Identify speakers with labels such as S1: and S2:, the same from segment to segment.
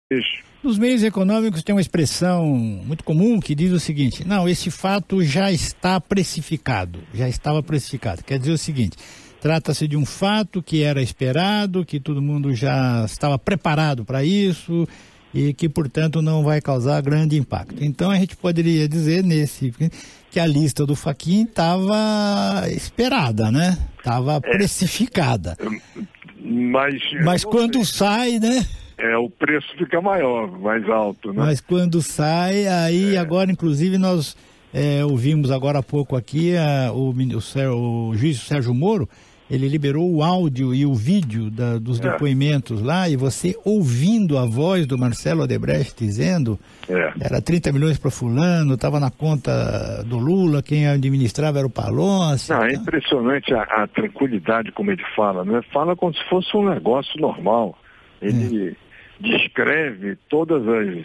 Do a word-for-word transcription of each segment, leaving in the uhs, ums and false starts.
S1: Isso.
S2: Nos meios econômicos tem uma expressão muito comum que diz o seguinte: não, esse fato já está precificado, já estava precificado. Quer dizer o seguinte: trata-se de um fato que era esperado, que todo mundo já estava preparado para isso e que, portanto, não vai causar grande impacto. Então, a gente poderia dizer nesse que a lista do Fachin estava esperada, né? Estava
S1: É.
S2: precificada.
S1: Mas,
S2: Mas quando
S1: sei.
S2: sai, né?
S1: É, o preço fica maior, mais alto, né?
S2: Mas quando sai, aí é. agora, inclusive, nós é, ouvimos agora há pouco aqui a, o, o, o juiz Sérgio Moro, ele liberou o áudio e o vídeo da, dos é. depoimentos lá, e você ouvindo a voz do Marcelo Odebrecht dizendo, é. era trinta milhões para fulano, estava na conta do Lula, quem administrava era o Palocci.
S1: Não,
S2: tá?
S1: É impressionante a, a tranquilidade como ele fala, né? Fala como se fosse um negócio normal. Ele é. descreve todas as,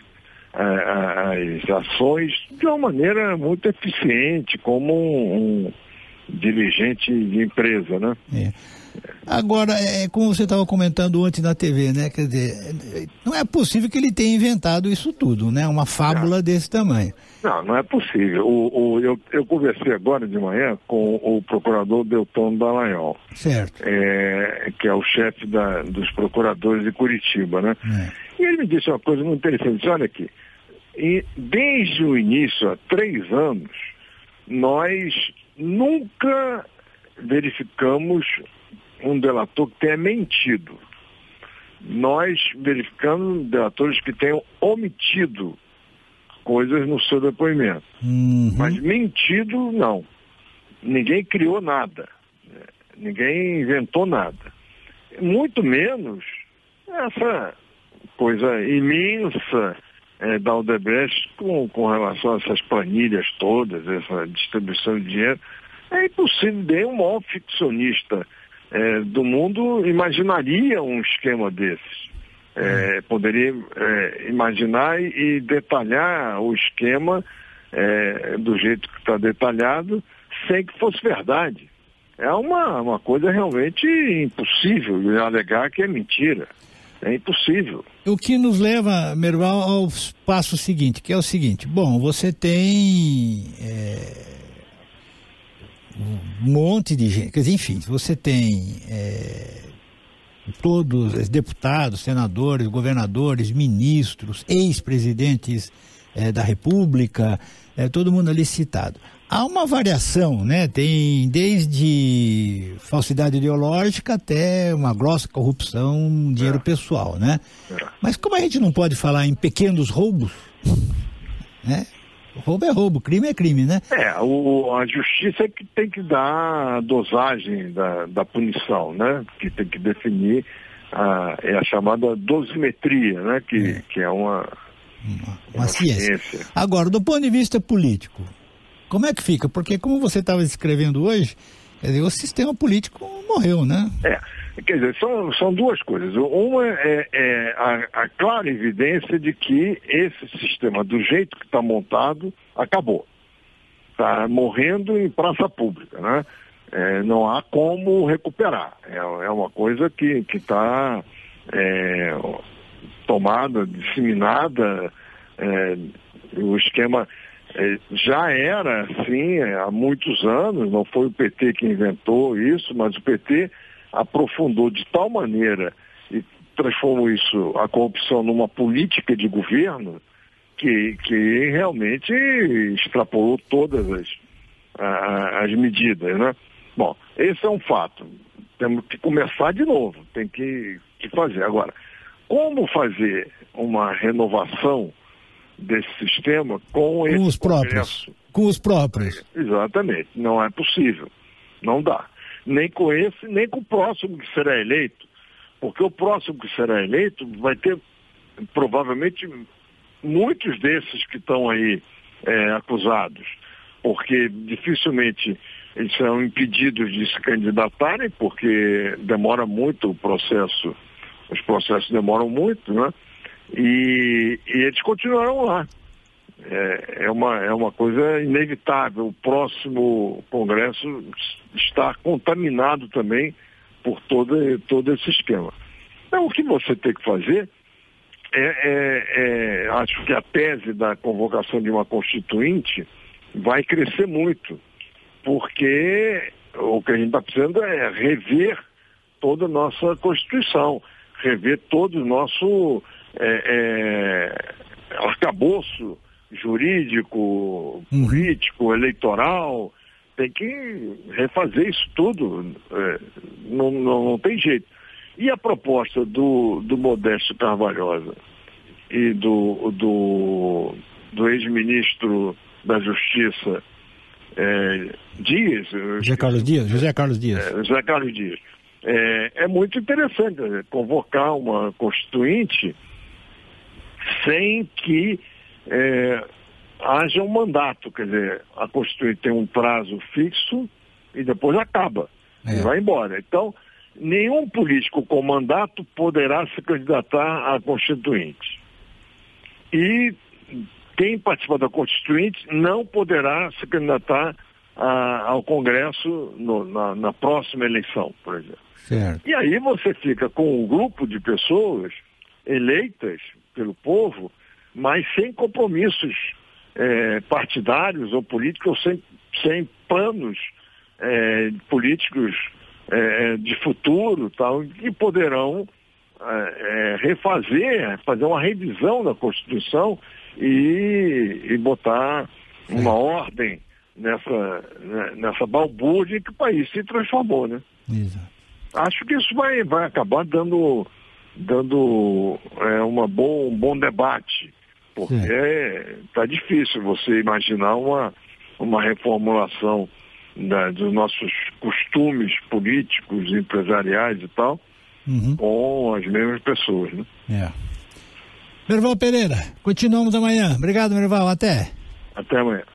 S1: as, as ações de uma maneira muito eficiente, como um, um dirigente de empresa, né?
S2: É. Agora, é, como você estava comentando ontem na T V, né? Quer dizer, não é possível que ele tenha inventado isso tudo, né? Uma fábula não. desse tamanho.
S1: Não, não é possível. O, o, eu, eu conversei agora de manhã com o procurador Delton Dallagnol.
S2: Certo.
S1: É, que é o chefe da, dos procuradores de Curitiba, né? É. E ele me disse uma coisa muito interessante. Disse, olha aqui, e desde o início, há três anos, nós nunca verificamos um delator que tenha mentido. Nós verificamos delatores que tenham omitido coisas no seu depoimento.
S2: Uhum.
S1: Mas mentido, não. Ninguém criou nada. Ninguém inventou nada. Muito menos essa coisa imensa é, da Odebrecht com, com relação a essas planilhas todas, essa distribuição de dinheiro. É impossível, nem o maior ficcionista é, do mundo imaginaria um esquema desses. É, poderia é, imaginar e, e detalhar o esquema é, do jeito que está detalhado, sem que fosse verdade. É uma, uma coisa realmente impossível alegar que é mentira. É impossível.
S2: O que nos leva, Merval, ao passo seguinte, que é o seguinte: bom, você tem é, um monte de gente, quer dizer, enfim, você tem é, todos os deputados, senadores, governadores, ministros, ex-presidentes é, da República, é, todo mundo ali citado. Há uma variação, né? Tem desde falsidade ideológica até uma grossa corrupção, dinheiro é. pessoal, né? É. Mas como a gente não pode falar em pequenos roubos, né? Roubo é roubo, crime é crime, né?
S1: É, o, a justiça é que tem que dar a dosagem da, da punição, né? Que tem que definir a, é a chamada dosimetria, né? Que é, que é uma,
S2: uma, uma ciência. ciência. Agora, do ponto de vista político, como é que fica? Porque como você estava descrevendo hoje, quer dizer, o sistema político morreu, né?
S1: É, quer dizer, são, são duas coisas. Uma é, é a, a clara evidência de que esse sistema, do jeito que está montado, acabou. Está morrendo em praça pública, né? É, não há como recuperar. É, é uma coisa que está é, tomada, disseminada, é, o esquema... Já era assim há muitos anos, não foi o P T que inventou isso, mas o P T aprofundou de tal maneira e transformou isso, a corrupção, numa política de governo que, que realmente extrapolou todas as, as medidas, né? Bom, esse é um fato. Temos que começar de novo, tem que, que fazer. Agora, como fazer uma renovação desse sistema com,
S2: com os próprios, com os próprios.
S1: Exatamente, não é possível, não dá. Nem com esse, nem com o próximo que será eleito, porque o próximo que será eleito vai ter provavelmente muitos desses que estão aí é, acusados, porque dificilmente eles serão impedidos de se candidatarem, porque demora muito o processo, os processos demoram muito, né? E, e eles continuarão lá. É, é, uma, é uma coisa inevitável. O próximo Congresso está contaminado também por todo, todo esse esquema. Então, o que você tem que fazer é, é, é, acho que a tese da convocação de uma constituinte vai crescer muito, porque o que a gente está precisando é rever toda a nossa Constituição, rever todo o nosso é, é, arcabouço jurídico,
S2: uhum.
S1: político, eleitoral. Tem que refazer isso tudo, é, não, não, não tem jeito. E a proposta do, do Modesto Carvalhosa e do, do, do ex-ministro da Justiça, é, Dias...
S2: José Carlos Dias, José Carlos Dias.
S1: É, José Carlos Dias. É, é muito interessante, né, convocar uma constituinte sem que é, haja um mandato, quer dizer, a constituinte tem um prazo fixo e depois acaba, é. e vai embora. Então, nenhum político com mandato poderá se candidatar à constituinte. E quem participa da constituinte não poderá se candidatar a, ao Congresso no, na, na próxima eleição, por exemplo.
S2: Certo.
S1: E aí você fica com um grupo de pessoas eleitas pelo povo, mas sem compromissos é, partidários ou políticos, sem, sem planos é, políticos é, de futuro, tal, que poderão é, refazer, fazer uma revisão da Constituição e, e botar uma é. ordem nessa, nessa balbúrdia que o país se transformou, né?
S2: Exato.
S1: Acho que isso vai, vai acabar dando, dando é, uma bom, um bom debate, porque está difícil você imaginar uma, uma reformulação da, dos nossos costumes políticos, empresariais e tal, uhum. com as mesmas pessoas, né?
S2: É. Merval Pereira, continuamos amanhã. Obrigado, Merval. Até.
S1: Até amanhã.